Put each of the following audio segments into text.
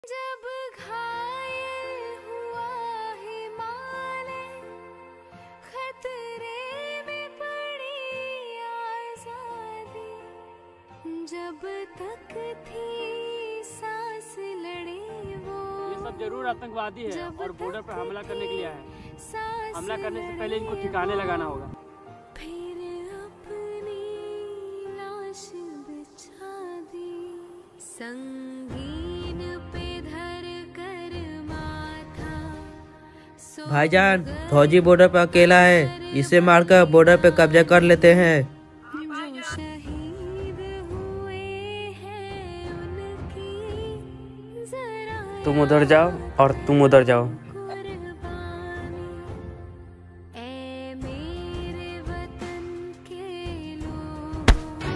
जब घायल हुआ हिमालय, खतरे में पड़ी आजादी, जब तक थी सांस लड़े वो। ये सब जरूर आतंकवादी है और बॉर्डर पर हमला करने के लिए आए हैं। हमला करने से पहले इनको ठिकाने लगाना होगा। फिर अपनी लाश बिछा दी, संगीन पे धर कर माथा। भाईजान, फौजी बॉर्डर पर अकेला है, इसे मारकर बॉर्डर पे कब्जा कर लेते हैं। जो शहीद हुए हैं उनकी जरा तुम उधर जाओ और तुम उधर जाओ। कुर्बानी, ऐ मेरे वतन के लोगों,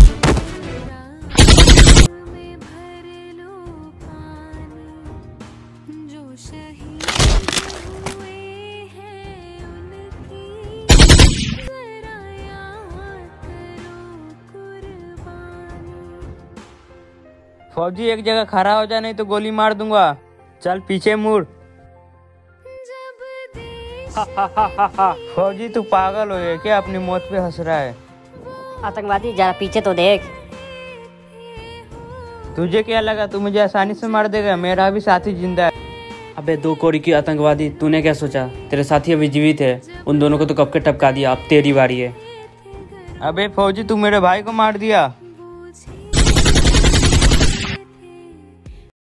राह में भर लो पानी। जो शहीद हुए हैं उनकी जरा याद करो कुर्बानी। फौजी एक जगह खड़ा हो जा, नहीं तो गोली मार दूंगा। चल पीछे मुड़। जब देश फौजी तू पागल हो गया क्या? अपनी मौत पे हंस रहा है। आतंकवादी जरा पीछे तो देख। तुझे क्या लगा तू मुझे आसानी से मार देगा? मेरा भी साथी जिंदा है। अबे दो कोड़ी की आतंकवादी, तूने क्या सोचा? तेरे साथी अभी जीवित है, उन दोनों को तो कब के टपका दिया, अब तेरी बारी है। अबे फौजी तू मेरे भाई को मार दिया।